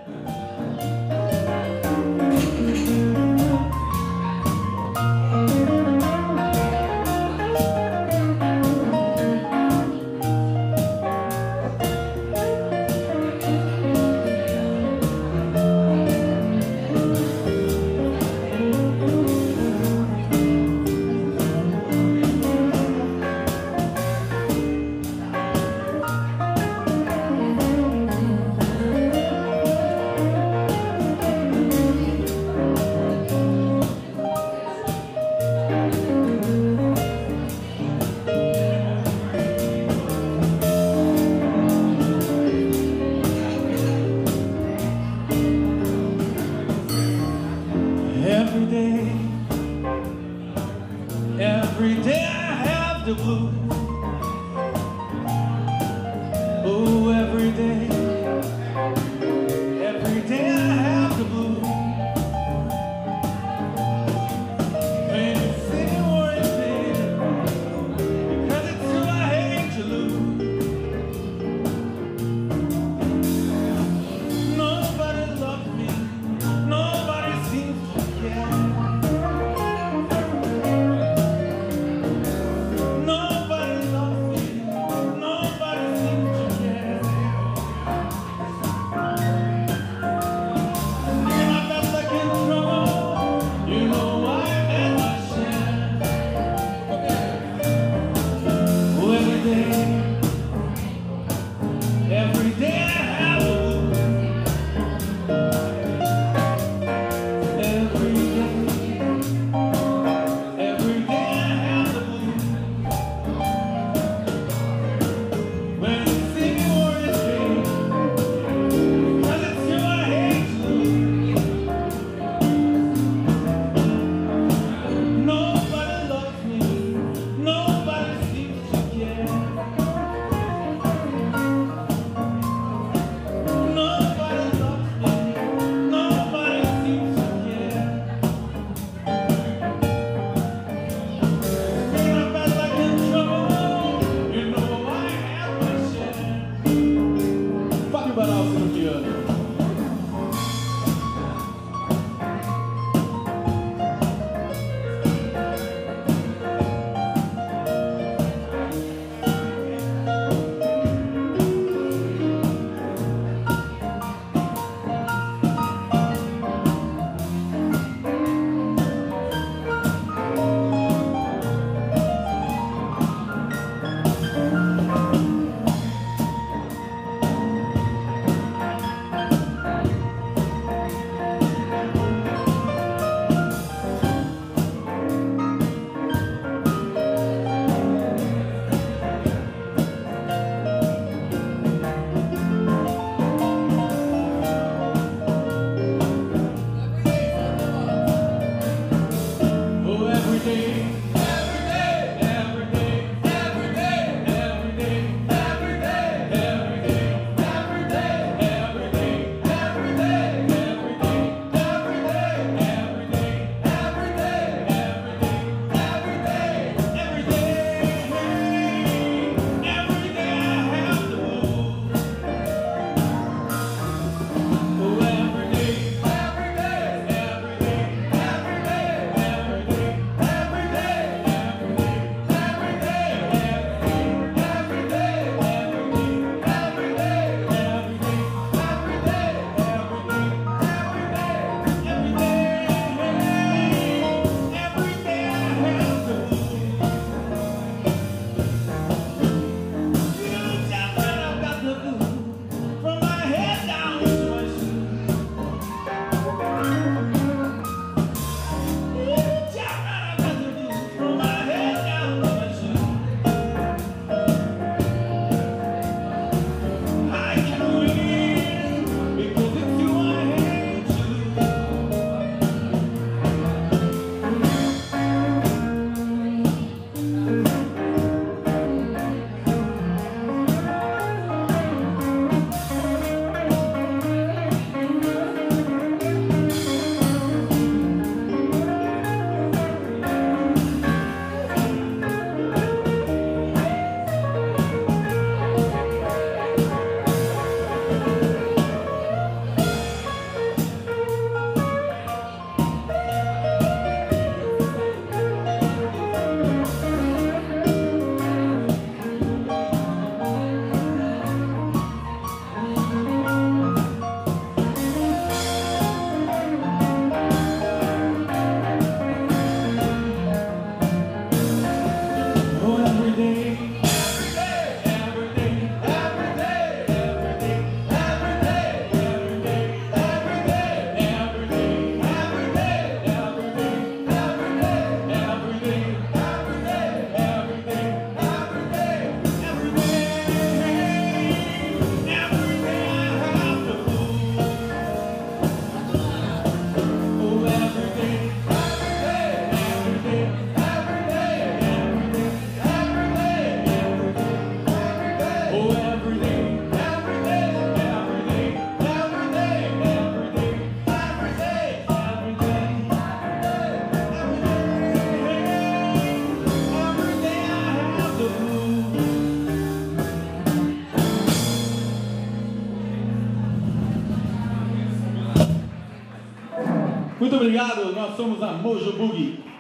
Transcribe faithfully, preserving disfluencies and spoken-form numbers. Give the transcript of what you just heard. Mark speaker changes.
Speaker 1: Every day, every day I have the blues. Oh, every day, every day I have the blues. Ain't a city or a city, because it's who I hate to lose. Nobody loves me, nobody seems to care. Nobody loves me, nobody seems to care. When I felt like in trouble, you know I had my share. Oh, every day, every day I have the blues. Every day, every day I have the blues. When the city war is big, because it's who I hate to lose. Nobody loves me, nobody seems to care. Nobody loves me, nobody seems to care. When I felt like in trouble, you know I had my share. Fuck about all of you. Muito obrigado, nós somos a Mojo Boogie.